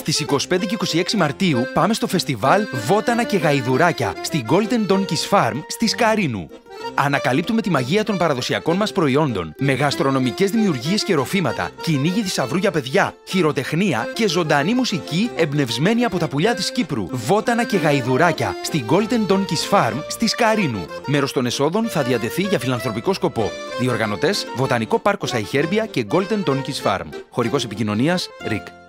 Στις 25 και 26 Μαρτίου πάμε στο φεστιβάλ Βότανα και Γαϊδουράκια στη Golden Donkeys Farm στη Σκαρίνου. Ανακαλύπτουμε τη μαγεία των παραδοσιακών μας προϊόντων, με γαστρονομικές δημιουργίες και ροφήματα, κυνήγι θησαυρού για παιδιά, χειροτεχνία και ζωντανή μουσική εμπνευσμένη από τα πουλιά της Κύπρου. Βότανα και Γαϊδουράκια στη Golden Donkeys Farm στη Σκαρίνου. Μέρος των εσόδων θα διατεθεί για φιλανθρωπικό σκοπό. Διοργανωτές: Βοτανικό Πάρκο Σαϊχέρμπια και Golden Donkeys Farm. Χορηγός επικοινωνίας: RIK.